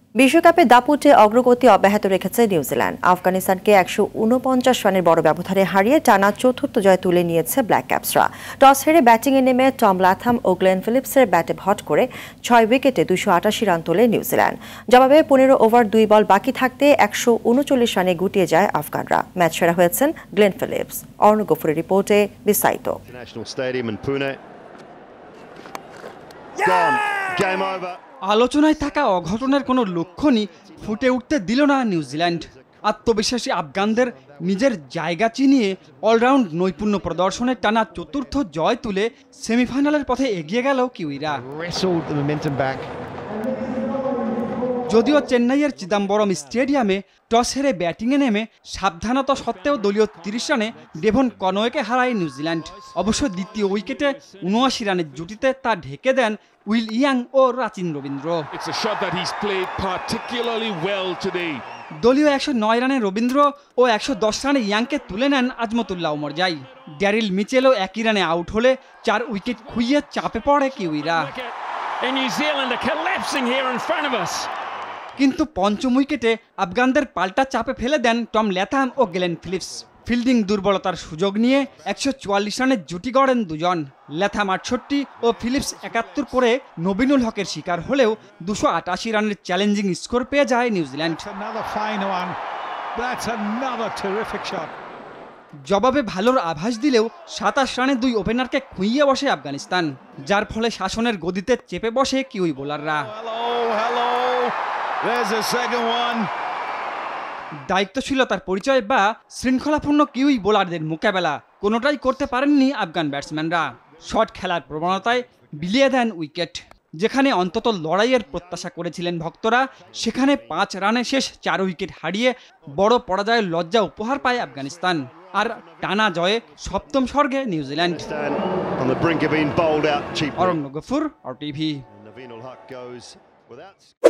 বিশ্বকাপে দাপুটে অগ্রগতি অব্যাহত রেখেছে নিউজিল্যান্ড। আফগানিস্তানকে 149 রানের বড় ব্যবধানে হারিয়ে টানা চতুর্থ জয় তুলে নিয়েছে ব্ল্যাক ক্যাপসরা। টস হেরে ব্যাটিংয়ে নেমে টম ল্যাথাম ও গ্লেন ফিলিপসের ব্যাটে ভট করে 6 উইকেটে 288 রান তোলে নিউজিল্যান্ড। জবাবে 15 ওভার 2 বল বাকি থাকতে 139 রানে গুটিয়ে যায় আফগানরা। ম্যাচ সেরা হয়েছেন গ্লেন ফিলিপস। অর্ণ গফুরের রিপোর্টে বিস্তারিত। আলোচনায় থাকা অঘটনের কোনো লক্ষণই ফুটে উঠতে দিল না নিউজিল্যান্ড। আত্মবিশ্বাসী আফগানদের নিজের জায়গা চিনিয়ে অলরাউন্ড নৈপুণ্য প্রদর্শনের টানা চতুর্থ জয় তুলে সেমিফাইনালের পথে এগিয়ে গেল কিউইরা। যদিও চেন্নাইয়ের চিদাম্বরম স্টেডিয়ামে টস হেরে ব্যাটিংয়ে নেমে সাবধানতা সত্ত্বেও দলীয় 30 রানে ডেভন কনওয়েকে হারায় নিউজিল্যান্ড। অবশ্য দ্বিতীয় উইকেটে 79 রানের জুটিতে তা ঢেকে দেন উইল ইয়াং ও রাচিন রবীন্দ্র। দলীয় 109 রানে রবীন্দ্র ও 110 রানে ইয়াংকে তুলে নেন আজমতুল্লাহ ওমরজাই। ড্যারিল মিচেলও একই রানে আউট হলে 4 উইকেট খুইয়ে চাপে পড়ে কিউইরা। কিন্তু পঞ্চম উইকেটে আফগানদের পাল্টা চাপে ফেলে দেন টম ল্যাথাম ও গ্লেন ফিলিপস। ফিল্ডিং দুর্বলতার সুযোগ নিয়ে 144 রানের জুটি গড়েন দুজন। ল্যাথাম 68 ও ফিলিপস 71 করে নবীনুল হকের শিকার হলেও 288 রানের চ্যালেঞ্জিং স্কোর পেয়ে যায় নিউজিল্যান্ড। জবাবে ভালোর আভাস দিলেও 27 রানে 2 ওপেনারকে খুইয়ে বসে আফগানিস্তান, যার ফলে শাসনের গদিতে চেপে বসে কিউই বোলাররা। দায়িত্বশীলতার পরিচয় বা শৃঙ্খলাপূর্ণ কিউই বোলারদের মোকাবেলা কোনোটাই করতে পারেননি আফগান ব্যাটসম্যানরা। শট খেলার প্রবণতায় বিলিয়ে দেন উইকেট। যেখানে অন্তত লড়াইয়ের প্রত্যাশা করেছিলেন ভক্তরা, সেখানে 5 রানে শেষ 4 উইকেট হারিয়ে বড় পরাজয়ের লজ্জা উপহার পায় আফগানিস্তান। আর টানা জয়ে সপ্তম স্বর্গে নিউজিল্যান্ড। অরণ্য গফুর, RTV।